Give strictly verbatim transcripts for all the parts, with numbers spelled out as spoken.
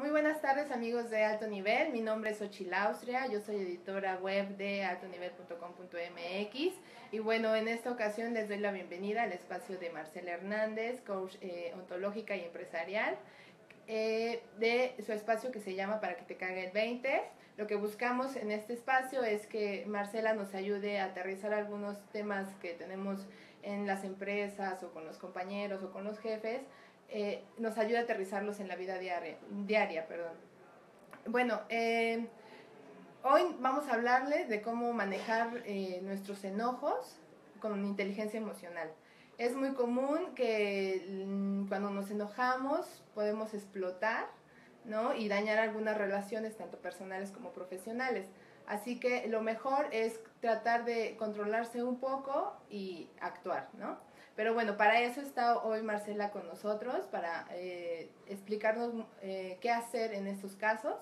Muy buenas tardes, amigos de Alto Nivel. Mi nombre es Ochil Austria, yo soy editora web de alto nivel punto com punto m x y bueno, en esta ocasión les doy la bienvenida al espacio de Marcela Hernández, coach eh, ontológica y empresarial, eh, de su espacio que se llama Para que te caiga el veinte. Lo que buscamos en este espacio es que Marcela nos ayude a aterrizar algunos temas que tenemos en las empresas o con los compañeros o con los jefes. Eh, nos ayuda a aterrizarlos en la vida diaria. diaria perdón. Bueno, eh, hoy vamos a hablarles de cómo manejar eh, nuestros enojos con inteligencia emocional. Es muy común que mm, cuando nos enojamos podemos explotar, ¿no? Y dañar algunas relaciones, tanto personales como profesionales. Así que lo mejor es tratar de controlarse un poco y actuar, ¿no? Pero bueno, para eso está hoy Marcela con nosotros, para eh, explicarnos eh, qué hacer en estos casos.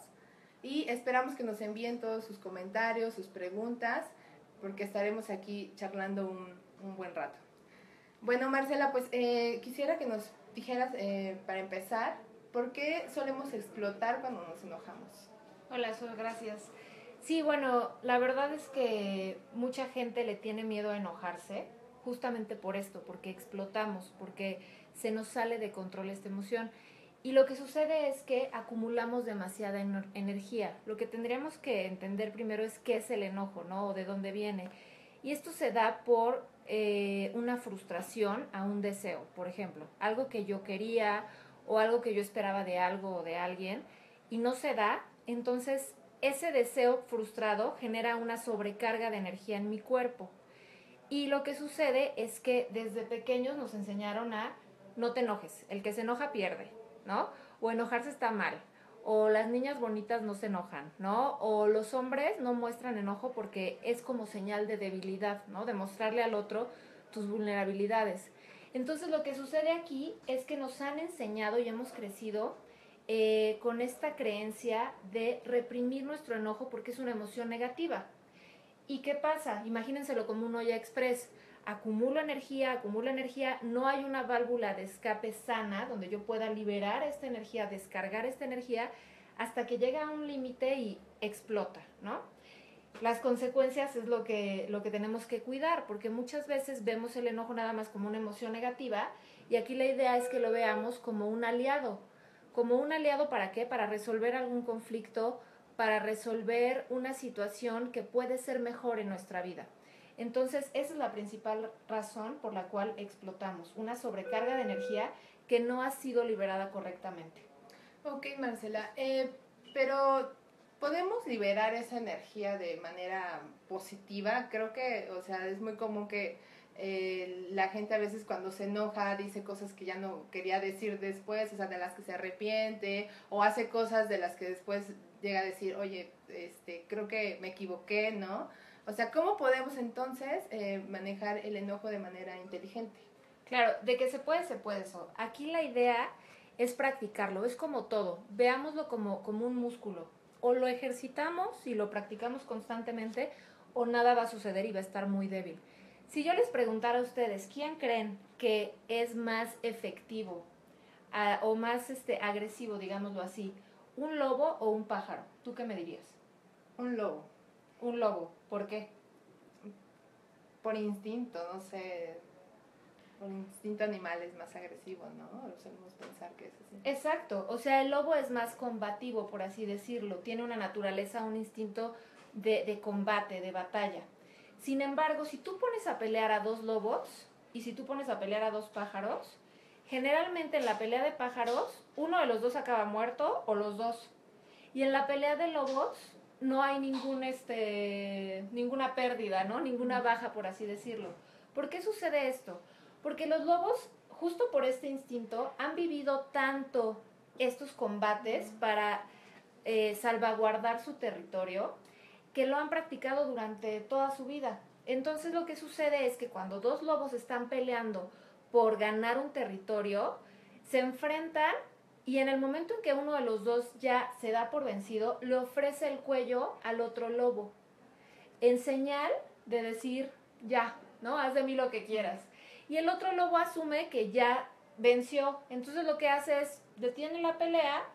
Y esperamos que nos envíen todos sus comentarios, sus preguntas, porque estaremos aquí charlando un, un buen rato. Bueno, Marcela, pues eh, quisiera que nos dijeras, eh, para empezar, ¿por qué solemos explotar cuando nos enojamos? Hola, Sol, gracias. Sí, bueno, la verdad es que mucha gente le tiene miedo a enojarse justamente por esto, porque explotamos, porque se nos sale de control esta emoción. Y lo que sucede es que acumulamos demasiada energía. Lo que tendríamos que entender primero es qué es el enojo, ¿no? O de dónde viene. Y esto se da por eh, una frustración a un deseo, por ejemplo, algo que yo quería o algo que yo esperaba de algo o de alguien y no se da. Entonces ese deseo frustrado genera una sobrecarga de energía en mi cuerpo. Y lo que sucede es que desde pequeños nos enseñaron a no te enojes, el que se enoja pierde, ¿no? O enojarse está mal, o las niñas bonitas no se enojan, ¿no? O los hombres no muestran enojo porque es como señal de debilidad, ¿no? De mostrarle al otro tus vulnerabilidades. Entonces lo que sucede aquí es que nos han enseñado y hemos crecido eh, con esta creencia de reprimir nuestro enojo porque es una emoción negativa. ¿Y qué pasa? Imagínenselo como un olla express. Acumulo energía, acumulo energía, no hay una válvula de escape sana donde yo pueda liberar esta energía, descargar esta energía, hasta que llega a un límite y explota, ¿no? Las consecuencias es lo que, lo que tenemos que cuidar, porque muchas veces vemos el enojo nada más como una emoción negativa, y aquí la idea es que lo veamos como un aliado. ¿Como un aliado para qué? Para resolver algún conflicto, para resolver una situación que puede ser mejor en nuestra vida. Entonces, esa es la principal razón por la cual explotamos, una sobrecarga de energía que no ha sido liberada correctamente. Ok, Marcela, eh, pero ¿podemos liberar esa energía de manera positiva? Creo que, o sea, es muy común que eh, la gente a veces cuando se enoja dice cosas que ya no quería decir después, o sea, de las que se arrepiente, o hace cosas de las que después llega a decir, oye, este, creo que me equivoqué, ¿no? O sea, ¿cómo podemos entonces eh, manejar el enojo de manera inteligente? Claro, de que se puede, se puede eso. Aquí la idea es practicarlo, es como todo, veámoslo como, como un músculo. O lo ejercitamos y lo practicamos constantemente, o nada va a suceder y va a estar muy débil. Si yo les preguntara a ustedes, ¿quién creen que es más efectivo a, o más este, agresivo, digámoslo así? ¿Un lobo o un pájaro? ¿Tú qué me dirías? Un lobo. Un lobo. ¿Por qué? Por instinto, no sé, por instinto animal es más agresivo, ¿no? Solemos pensar que es así. Exacto, o sea, el lobo es más combativo, por así decirlo, tiene una naturaleza, un instinto de, de combate, de batalla. Sin embargo, si tú pones a pelear a dos lobos y si tú pones a pelear a dos pájaros, generalmente en la pelea de pájaros, uno de los dos acaba muerto o los dos. Y en la pelea de lobos no hay ningún, este, ninguna pérdida, ¿no? Ninguna baja, por así decirlo. ¿Por qué sucede esto? Porque los lobos, justo por este instinto, han vivido tanto estos combates para eh, salvaguardar su territorio que lo han practicado durante toda su vida. Entonces lo que sucede es que cuando dos lobos están peleando por ganar un territorio, se enfrentan y en el momento en que uno de los dos ya se da por vencido, le ofrece el cuello al otro lobo, en señal de decir, ya, ¿no? Haz de mí lo que quieras. Y el otro lobo asume que ya venció, entonces lo que hace es, detiene la pelea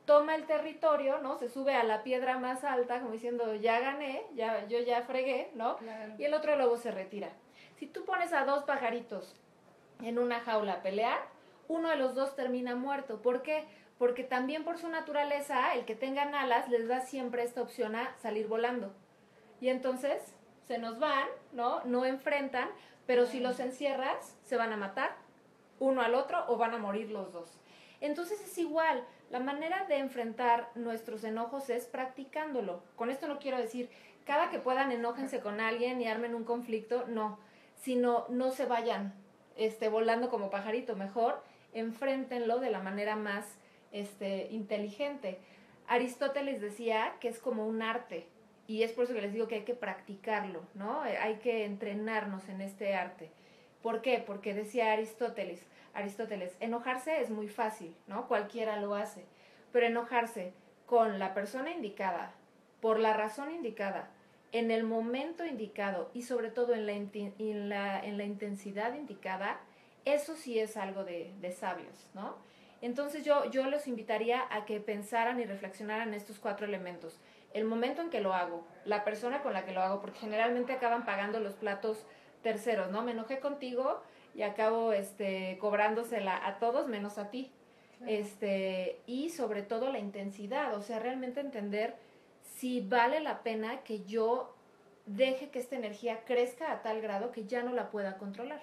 toma el territorio, ¿no? Se sube a la piedra más alta, como diciendo, ya gané, ya, yo ya fregué, ¿no? Claro. Y el otro lobo se retira. Si tú pones a dos pajaritos en una jaula a pelear, uno de los dos termina muerto. ¿Por qué? Porque también por su naturaleza, el que tengan alas les da siempre esta opción a salir volando. Y entonces se nos van, ¿no? No enfrentan, pero si los encierras, se van a matar uno al otro o van a morir los dos. Entonces es igual, la manera de enfrentar nuestros enojos es practicándolo. Con esto no quiero decir, cada que puedan enójense con alguien y armen un conflicto, no, sino no se vayan este, volando como pajarito, mejor enfréntenlo de la manera más este, inteligente. Aristóteles decía que es como un arte, y es por eso que les digo que hay que practicarlo, ¿no? Hay que entrenarnos en este arte. ¿Por qué? Porque decía Aristóteles, Aristóteles, enojarse es muy fácil, ¿no? Cualquiera lo hace, pero enojarse con la persona indicada, por la razón indicada, en el momento indicado y sobre todo en la, en la, en la intensidad indicada, eso sí es algo de, de sabios, ¿no? Entonces yo, yo los invitaría a que pensaran y reflexionaran en estos cuatro elementos. El momento en que lo hago, la persona con la que lo hago, porque generalmente acaban pagando los platos terceros, ¿no? Me enojé contigo y acabo este, cobrándosela a todos menos a ti. Claro. Este, y sobre todo la intensidad, o sea, realmente entender si vale la pena que yo deje que esta energía crezca a tal grado que ya no la pueda controlar.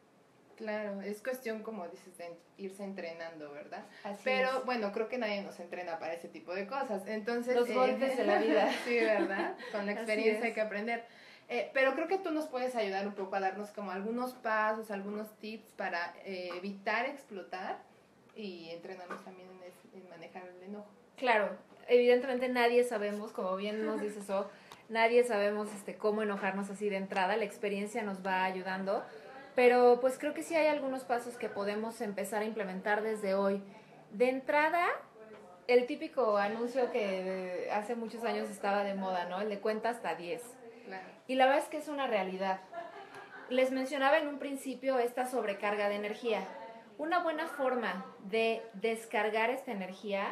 Claro, es cuestión, como dices, de irse entrenando, ¿verdad? Así Pero es. Bueno, creo que nadie nos entrena para ese tipo de cosas. Entonces, los eh, golpes de la vida. Sí, ¿verdad? Con la experiencia hay que aprender. Eh, pero creo que tú nos puedes ayudar un poco a darnos como algunos pasos, algunos tips para eh, evitar explotar y entrenarnos también en, es, en manejar el enojo. Claro, evidentemente nadie sabemos, como bien nos dices, eso, nadie sabemos este, cómo enojarnos así de entrada, la experiencia nos va ayudando, pero pues creo que sí hay algunos pasos que podemos empezar a implementar desde hoy. De entrada, el típico anuncio que hace muchos años estaba de moda, ¿no? El de cuenta hasta diez. Claro. Y la verdad es que es una realidad. Les mencionaba en un principio esta sobrecarga de energía. Una buena forma de descargar esta energía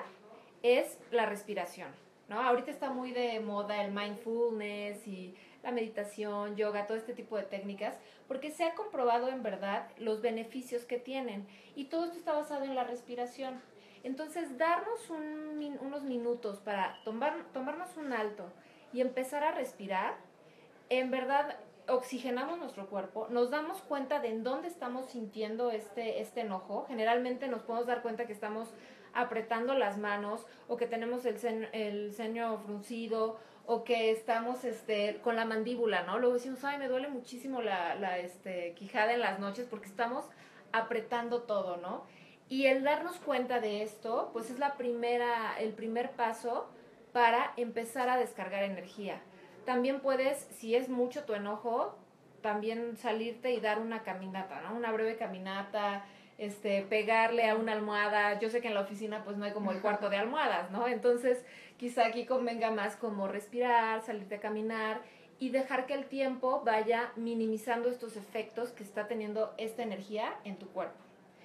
es la respiración, ¿no? Ahorita está muy de moda el mindfulness y la meditación, yoga, todo este tipo de técnicas, porque se ha comprobado en verdad los beneficios que tienen. Y todo esto está basado en la respiración. Entonces, darnos un, unos minutos para tomar, tomarnos un alto y empezar a respirar, en verdad oxigenamos nuestro cuerpo, nos damos cuenta de en dónde estamos sintiendo este, este enojo. Generalmente nos podemos dar cuenta que estamos apretando las manos o que tenemos el, ceño, el ceño fruncido o que estamos este, con la mandíbula, ¿no? Luego decimos, ay, me duele muchísimo la, la este, quijada en las noches porque estamos apretando todo, ¿no? Y el darnos cuenta de esto, pues es la primera, el primer paso para empezar a descargar energía. También puedes, si es mucho tu enojo, también salirte y dar una caminata, ¿no? Una breve caminata, este, pegarle a una almohada. Yo sé que en la oficina pues no hay como el cuarto de almohadas, ¿no? Entonces quizá aquí convenga más como respirar, salirte a caminar y dejar que el tiempo vaya minimizando estos efectos que está teniendo esta energía en tu cuerpo.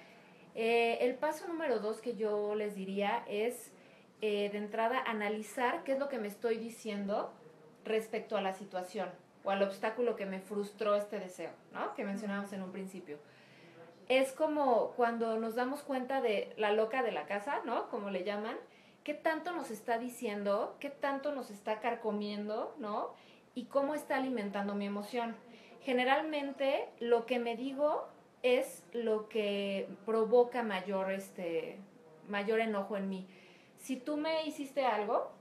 Eh, el paso número dos que yo les diría es, eh, de entrada, analizar qué es lo que me estoy diciendo respecto a la situación o al obstáculo que me frustró este deseo, ¿no? Que mencionábamos en un principio. Es como cuando nos damos cuenta de la loca de la casa, ¿no? Como le llaman, qué tanto nos está diciendo, qué tanto nos está carcomiendo, ¿no? Y cómo está alimentando mi emoción. Generalmente lo que me digo es lo que provoca mayor, este, mayor enojo en mí. Si tú me hiciste algo,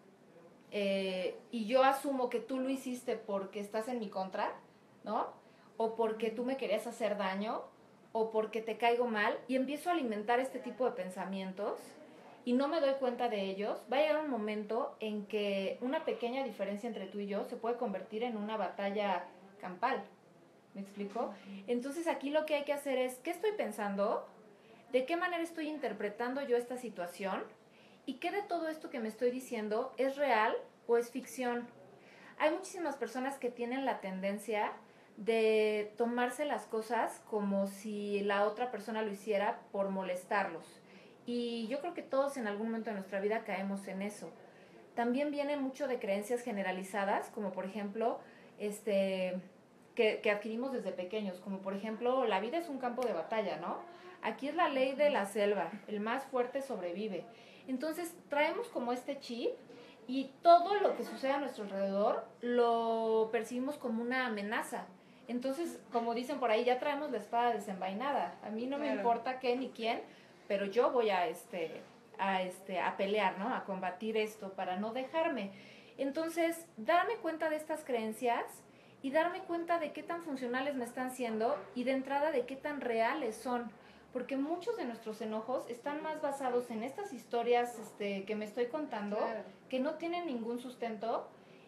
Eh, y yo asumo que tú lo hiciste porque estás en mi contra, ¿no? O porque tú me querías hacer daño, o porque te caigo mal, y empiezo a alimentar este tipo de pensamientos y no me doy cuenta de ellos, va a llegar un momento en que una pequeña diferencia entre tú y yo se puede convertir en una batalla campal. ¿Me explico? Entonces aquí lo que hay que hacer es, ¿qué estoy pensando? ¿De qué manera estoy interpretando yo esta situación? ¿Y qué de todo esto que me estoy diciendo es real o es ficción? Hay muchísimas personas que tienen la tendencia de tomarse las cosas como si la otra persona lo hiciera por molestarlos. Y yo creo que todos en algún momento de nuestra vida caemos en eso. También viene mucho de creencias generalizadas, como por ejemplo, este, que, que adquirimos desde pequeños, como por ejemplo, la vida es un campo de batalla, ¿no? Aquí es la ley de la selva, el más fuerte sobrevive. Entonces traemos como este chip y todo lo que sucede a nuestro alrededor lo percibimos como una amenaza. Entonces, como dicen por ahí, ya traemos la espada desenvainada. A mí no claro. me importa qué ni quién, pero yo voy a, este, a, este, a pelear, ¿no? A combatir esto para no dejarme. Entonces, darme cuenta de estas creencias y darme cuenta de qué tan funcionales me están siendo y de entrada de qué tan reales son. Porque muchos de nuestros enojos están más basados en estas historias este, que me estoy contando, claro. que no tienen ningún sustento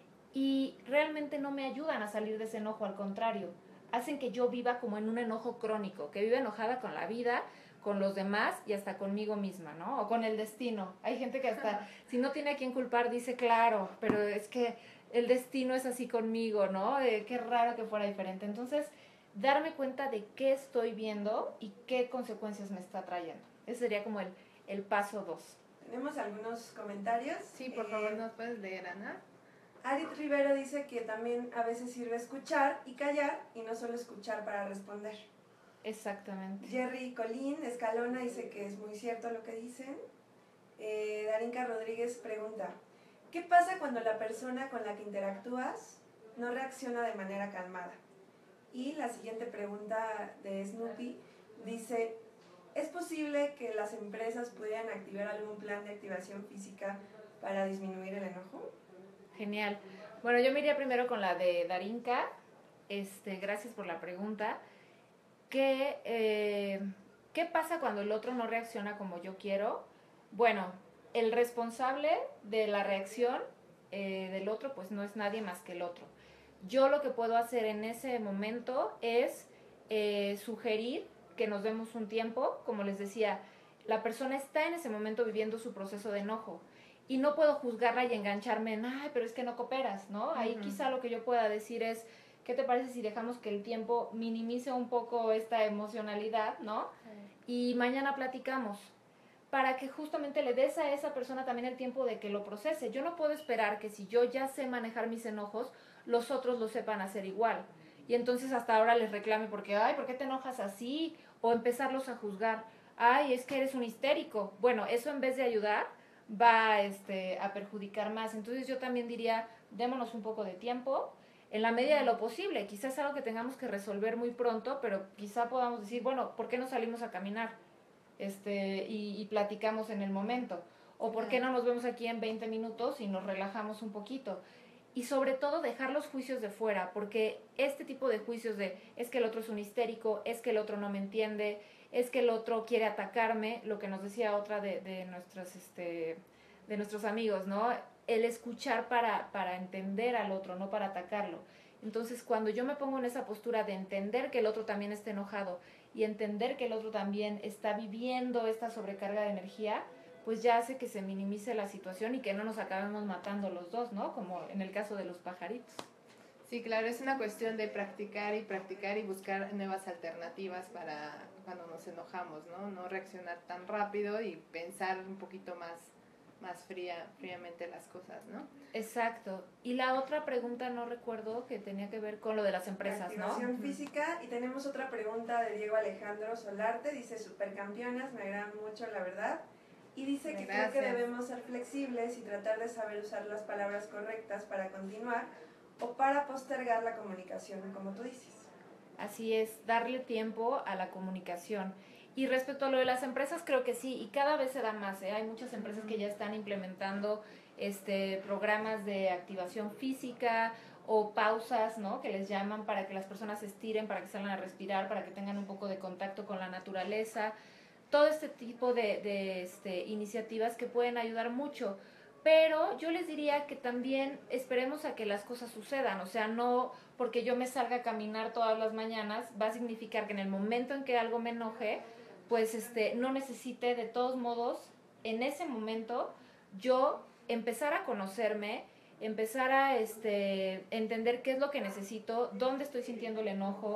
y realmente no me ayudan a salir de ese enojo, al contrario, hacen que yo viva como en un enojo crónico, que viva enojada con la vida, con los demás y hasta conmigo misma, ¿no? O con el destino. Hay gente que hasta, si no tiene a quién culpar, dice, claro, pero es que el destino es así conmigo, ¿no? Eh, qué raro que fuera diferente. Entonces, darme cuenta de qué estoy viendo y qué consecuencias me está trayendo. Ese sería como el, el paso dos. ¿Tenemos algunos comentarios? Sí, por eh, favor, ¿nos puedes leer, Ana? Arit Rivero dice que también a veces sirve escuchar y callar y no solo escuchar para responder. Exactamente. Jerry Colín Escalona dice que es muy cierto lo que dicen. Eh, Darinka Rodríguez pregunta, ¿qué pasa cuando la persona con la que interactúas no reacciona de manera calmada? Y la siguiente pregunta de Snoopy dice, ¿es posible que las empresas pudieran activar algún plan de activación física para disminuir el enojo? Genial. Bueno, yo me iría primero con la de Darinka. Este, gracias por la pregunta. ¿Qué, eh, ¿Qué pasa cuando el otro no reacciona como yo quiero? Bueno, el responsable de la reacción eh, del otro pues no es nadie más que el otro. Yo lo que puedo hacer en ese momento es eh, sugerir que nos demos un tiempo. Como les decía, la persona está en ese momento viviendo su proceso de enojo y no puedo juzgarla y engancharme en, ay, pero es que no cooperas, ¿no? Uh-huh. Ahí quizá lo que yo pueda decir es, ¿qué te parece si dejamos que el tiempo minimice un poco esta emocionalidad, ¿no? Uh-huh. Y mañana platicamos, para que justamente le des a esa persona también el tiempo de que lo procese. Yo no puedo esperar que si yo ya sé manejar mis enojos, los otros lo sepan hacer igual. Y entonces hasta ahora les reclame porque, ay, ¿por qué te enojas así? O empezarlos a juzgar, ay, es que eres un histérico. Bueno, eso en vez de ayudar, va este, a perjudicar más. Entonces yo también diría, démonos un poco de tiempo, en la medida de lo posible. Quizás es algo que tengamos que resolver muy pronto, pero quizá podamos decir, bueno, ¿por qué no salimos a caminar? Este, y, y platicamos en el momento. O ¿por qué no nos vemos aquí en veinte minutos y nos relajamos un poquito? Y sobre todo dejar los juicios de fuera, porque este tipo de juicios de es que el otro es un histérico, es que el otro no me entiende, es que el otro quiere atacarme, lo que nos decía otra de, de, nuestros, este, de nuestros amigos, ¿no? El escuchar para, para entender al otro, no para atacarlo. Entonces, cuando yo me pongo en esa postura de entender que el otro también está enojado y entender que el otro también está viviendo esta sobrecarga de energía, pues ya hace que se minimice la situación y que no nos acabemos matando los dos, ¿no? Como en el caso de los pajaritos. Sí, claro, es una cuestión de practicar y practicar y buscar nuevas alternativas para cuando nos enojamos, ¿no? No reaccionar tan rápido y pensar un poquito más, más fría, fríamente las cosas, ¿no? Exacto. Y la otra pregunta no recuerdo que tenía que ver con lo de las empresas, activación, ¿no? Activación física. Y tenemos otra pregunta de Diego Alejandro Solarte. Dice, supercampeonas, me agradan mucho, la verdad. Y dice que Gracias. creo que debemos ser flexibles y tratar de saber usar las palabras correctas para continuar o para postergar la comunicación, como tú dices. Así es, darle tiempo a la comunicación. Y respecto a lo de las empresas, creo que sí, y cada vez se da más, ¿eh? Hay muchas empresas que ya están implementando este, programas de activación física o pausas, ¿no? Que les llaman para que las personas se estiren, para que salgan a respirar, para que tengan un poco de contacto con la naturaleza. Todo este tipo de, de este, iniciativas que pueden ayudar mucho, pero yo les diría que también esperemos a que las cosas sucedan, o sea, no porque yo me salga a caminar todas las mañanas va a significar que en el momento en que algo me enoje, pues este, no necesite de todos modos, en ese momento, yo empezar a conocerme, empezar a este, entender qué es lo que necesito, dónde estoy sintiendo el enojo,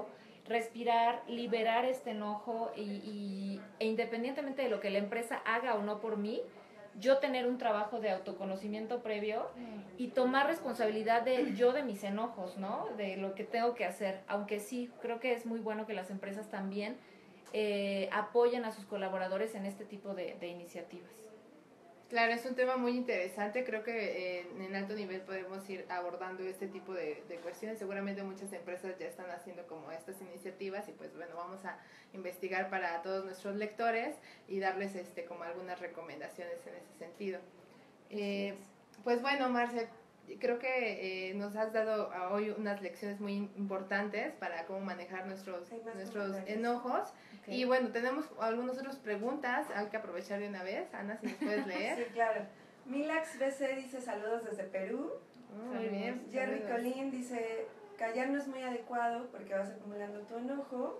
respirar, liberar este enojo y, y, e independientemente de lo que la empresa haga o no por mí, yo tener un trabajo de autoconocimiento previo y tomar responsabilidad de yo de mis enojos, ¿no? De lo que tengo que hacer. Aunque sí, creo que es muy bueno que las empresas también eh, apoyen a sus colaboradores en este tipo de, de iniciativas. Claro, es un tema muy interesante. Creo que eh, en alto nivel podemos ir abordando este tipo de, de cuestiones. Seguramente muchas empresas ya están haciendo como estas iniciativas y pues bueno, vamos a investigar para todos nuestros lectores y darles este como algunas recomendaciones en ese sentido. Eh, pues bueno, Marce, creo que eh, nos has dado hoy unas lecciones muy importantes para cómo manejar nuestros, nuestros enojos. Okay. Y bueno, tenemos algunas otras preguntas, hay que aprovechar de una vez. Ana, si nos puedes leer. Sí, claro. Milax B C dice saludos desde Perú. Oh, muy bien. Jerry saludos. Colín dice, callar no es muy adecuado porque vas acumulando tu enojo.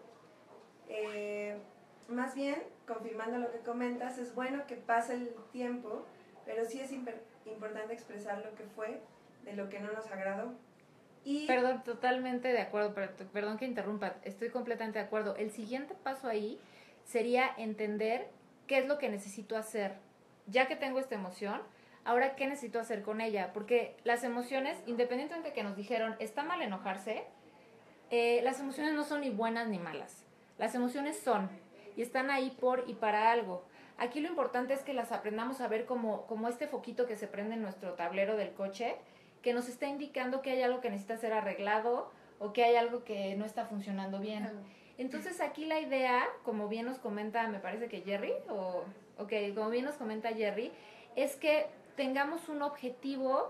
Eh, más bien, confirmando lo que comentas, es bueno que pase el tiempo, pero sí es imp- importante expresar lo que fue, de lo que no nos agradó. Y perdón, totalmente de acuerdo, pero, perdón que interrumpa, estoy completamente de acuerdo. El siguiente paso ahí sería entender qué es lo que necesito hacer. Ya que tengo esta emoción, ahora qué necesito hacer con ella, porque las emociones, independientemente de que nos dijeron, está mal enojarse, eh, las emociones no son ni buenas ni malas. Las emociones son, y están ahí por y para algo. Aquí lo importante es que las aprendamos a ver como, como este foquito que se prende en nuestro tablero del coche, que nos está indicando que hay algo que necesita ser arreglado o que hay algo que no está funcionando bien. Entonces aquí la idea, como bien nos comenta, me parece que Jerry, o ok, como bien nos comenta Jerry, es que tengamos un objetivo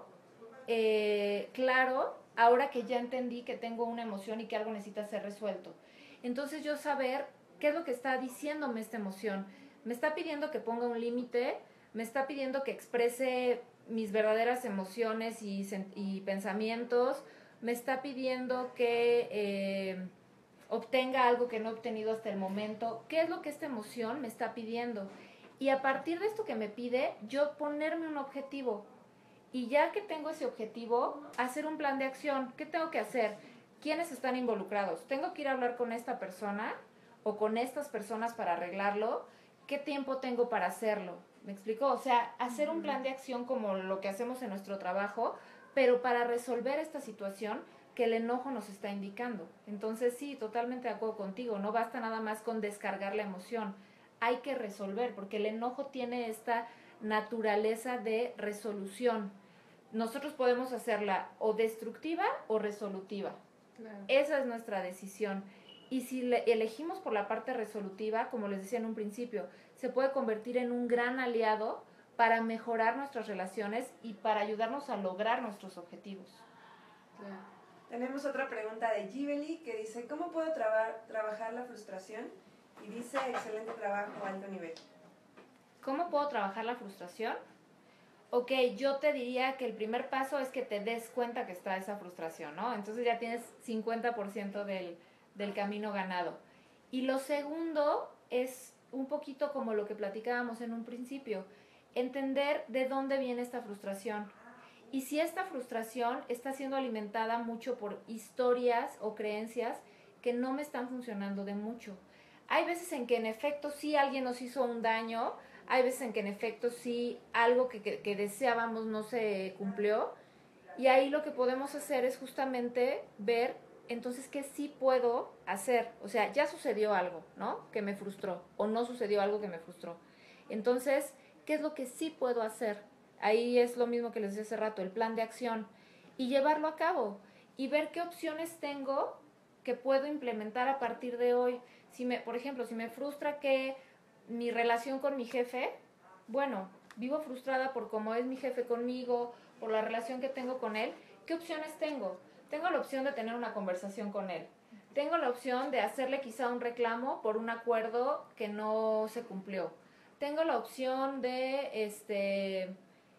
eh, claro, ahora que ya entendí que tengo una emoción y que algo necesita ser resuelto. Entonces yo saber qué es lo que está diciéndome esta emoción. Me está pidiendo que ponga un límite, me está pidiendo que exprese mis verdaderas emociones y, y pensamientos, me está pidiendo que eh, obtenga algo que no he obtenido hasta el momento. ¿Qué es lo que esta emoción me está pidiendo? Y a partir de esto que me pide, yo ponerme un objetivo. Y ya que tengo ese objetivo, hacer un plan de acción. ¿Qué tengo que hacer? ¿Quiénes están involucrados? ¿Tengo que ir a hablar con esta persona o con estas personas para arreglarlo? ¿Qué tiempo tengo para hacerlo? ¿Me explico? O sea, hacer un plan de acción como lo que hacemos en nuestro trabajo, pero para resolver esta situación que el enojo nos está indicando. Entonces, sí, totalmente de acuerdo contigo. No basta nada más con descargar la emoción. Hay que resolver, porque el enojo tiene esta naturaleza de resolución. Nosotros podemos hacerla o destructiva o resolutiva. Claro. Esa es nuestra decisión. Y si le elegimos por la parte resolutiva, como les decía en un principio, se puede convertir en un gran aliado para mejorar nuestras relaciones y para ayudarnos a lograr nuestros objetivos. Claro. Tenemos otra pregunta de Gibeli que dice, ¿cómo puedo traba- trabajar la frustración? Y dice, excelente trabajo, alto nivel. ¿Cómo puedo trabajar la frustración? Ok, yo te diría que el primer paso es que te des cuenta que está esa frustración, ¿no? Entonces ya tienes cincuenta por ciento del, del camino ganado. Y lo segundo es un poquito como lo que platicábamos en un principio, entender de dónde viene esta frustración. Y si esta frustración está siendo alimentada mucho por historias o creencias que no me están funcionando de mucho. Hay veces en que en efecto sí alguien nos hizo un daño, hay veces en que en efecto sí algo que, que, que deseábamos no se cumplió, y ahí lo que podemos hacer es justamente ver entonces qué sí puedo hacer. O sea, ya sucedió algo, ¿no? Que me frustró, o no sucedió algo que me frustró. Entonces, ¿qué es lo que sí puedo hacer? Ahí es lo mismo que les decía hace rato, el plan de acción, y llevarlo a cabo, y ver qué opciones tengo que puedo implementar a partir de hoy. Si me, por ejemplo, si me frustra que mi relación con mi jefe, bueno, vivo frustrada por cómo es mi jefe conmigo, por la relación que tengo con él, ¿qué opciones tengo? Tengo la opción de tener una conversación con él. Tengo la opción de hacerle quizá un reclamo por un acuerdo que no se cumplió. Tengo la opción de, este,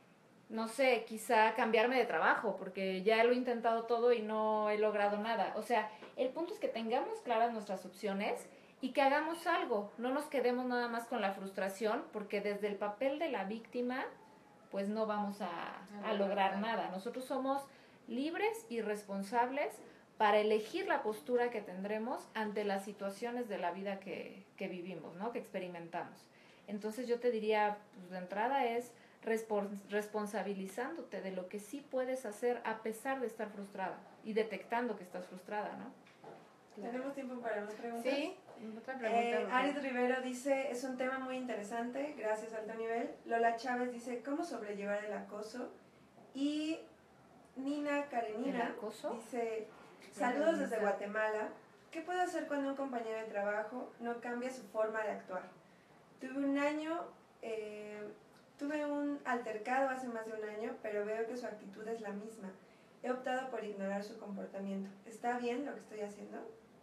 no sé, quizá cambiarme de trabajo, porque ya lo he intentado todo y no he logrado nada. O sea, el punto es que tengamos claras nuestras opciones y que hagamos algo. No nos quedemos nada más con la frustración, porque desde el papel de la víctima, pues no vamos a, a lograr nada. Nosotros somos libres y responsables para elegir la postura que tendremos ante las situaciones de la vida que, que vivimos, ¿no? Que experimentamos. Entonces yo te diría, pues de entrada es respons- responsabilizándote de lo que sí puedes hacer a pesar de estar frustrada y detectando que estás frustrada, ¿no? Claro. ¿Tenemos tiempo para más preguntas? Sí, otra pregunta. Eh, Arid Rivero dice, es un tema muy interesante, gracias Alto Nivel. Lola Chávez dice, ¿cómo sobrellevar el acoso? Y Nina Karenina ¿El acoso? dice, saludos desde Guatemala. ¿Qué puedo hacer cuando un compañero de trabajo no cambia su forma de actuar? Tuve un año, eh, tuve un altercado hace más de un año, pero veo que su actitud es la misma. He optado por ignorar su comportamiento. ¿Está bien lo que estoy haciendo?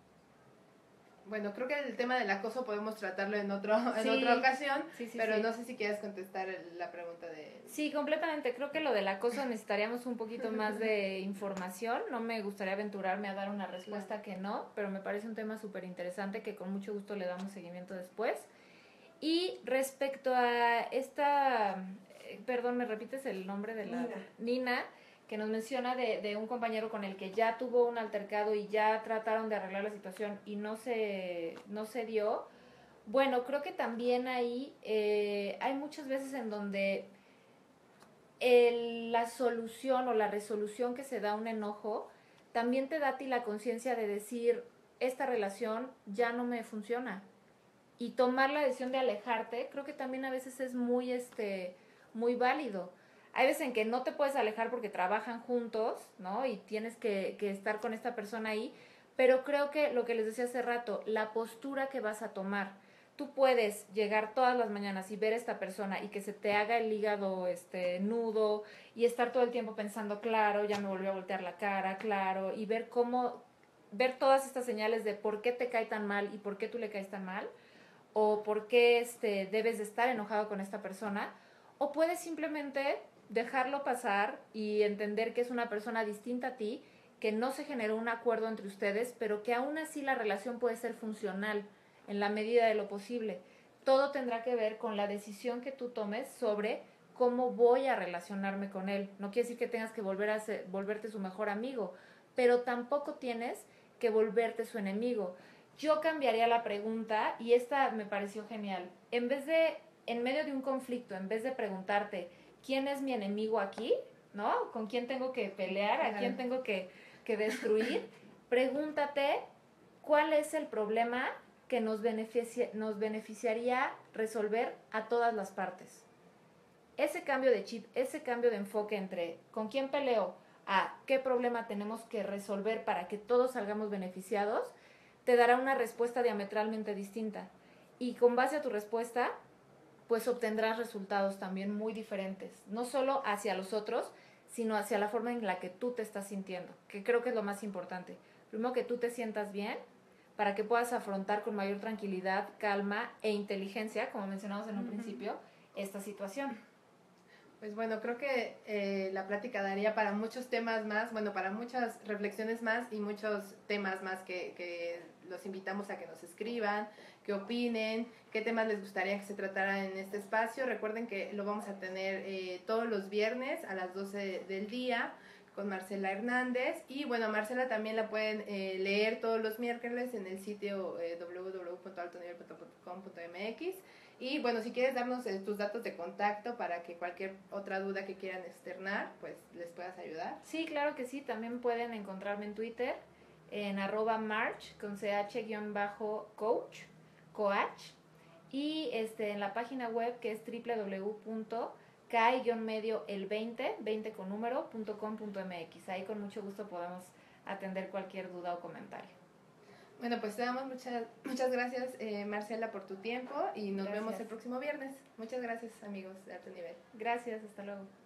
Bueno, creo que el tema del acoso podemos tratarlo en otro en Sí, otra ocasión, sí, sí, pero sí. no sé si quieres contestar la pregunta de... Sí, completamente. Creo que lo del acoso necesitaríamos un poquito más de información. No me gustaría aventurarme a dar una respuesta que no, pero me parece un tema súper interesante que con mucho gusto le damos seguimiento después. Y respecto a esta, eh, perdón, ¿me repites el nombre de la? Nina. Nina, que nos menciona de, de un compañero con el que ya tuvo un altercado y ya trataron de arreglar la situación y no se, no se dio. Bueno, creo que también ahí eh, hay muchas veces en donde el, la solución o la resolución que se da a un enojo también te da a ti la conciencia de decir, esta relación ya no me funciona. Y tomar la decisión de alejarte, creo que también a veces es muy, este, muy válido. Hay veces en que no te puedes alejar porque trabajan juntos, ¿no? Y tienes que, que estar con esta persona ahí, pero creo que lo que les decía hace rato, la postura que vas a tomar. Tú puedes llegar todas las mañanas y ver a esta persona y que se te haga el hígado este, nudo y estar todo el tiempo pensando, claro, ya me volvió a voltear la cara, claro, y ver cómo, ver todas estas señales de por qué te cae tan mal y por qué tú le caes tan mal, o por qué este, debes de estar enojado con esta persona, o puedes simplemente dejarlo pasar y entender que es una persona distinta a ti, que no se generó un acuerdo entre ustedes, pero que aún así la relación puede ser funcional en la medida de lo posible. Todo tendrá que ver con la decisión que tú tomes sobre cómo voy a relacionarme con él. No quiere decir que tengas que volver a ser, volverte su mejor amigo, pero tampoco tienes que volverte su enemigo. Yo cambiaría la pregunta y esta me pareció genial. En vez de, en medio de un conflicto, en vez de preguntarte, ¿quién es mi enemigo aquí? ¿No? ¿Con quién tengo que pelear? ¿A quién tengo que, que destruir? Pregúntate, ¿cuál es el problema que nos, beneficia, nos beneficiaría resolver a todas las partes? Ese cambio de chip, ese cambio de enfoque entre ¿con quién peleo? A ¿qué problema tenemos que resolver para que todos salgamos beneficiados? Te dará una respuesta diametralmente distinta. Y con base a tu respuesta, pues obtendrás resultados también muy diferentes. No solo hacia los otros, sino hacia la forma en la que tú te estás sintiendo, que creo que es lo más importante. Primero que tú te sientas bien, para que puedas afrontar con mayor tranquilidad, calma e inteligencia, como mencionamos en un uh-huh. principio, esta situación. Pues bueno, creo que eh, la plática daría para muchos temas más, bueno, para muchas reflexiones más y muchos temas más que, que los invitamos a que nos escriban, que opinen, qué temas les gustaría que se tratara en este espacio. Recuerden que lo vamos a tener eh, todos los viernes a las doce del día con Marcela Hernández. Y bueno, Marcela también la pueden eh, leer todos los miércoles en el sitio eh, doble u doble u doble u punto alto nivel punto com punto m x. Y bueno, si quieres darnos eh, tus datos de contacto para que cualquier otra duda que quieran externar, pues les puedas ayudar. Sí, claro que sí. También pueden encontrarme en Twitter en arroba march con ch-coach, coach. Y este, en la página web que es doble u doble u doble u punto k el veinte, veinte con número, punto com punto m x. Ahí con mucho gusto podemos atender cualquier duda o comentario. Bueno, pues te damos muchas muchas gracias, eh, Marcela, por tu tiempo y nos gracias. Vemos el próximo viernes. Muchas gracias, amigos de Alto Nivel. Gracias, hasta luego.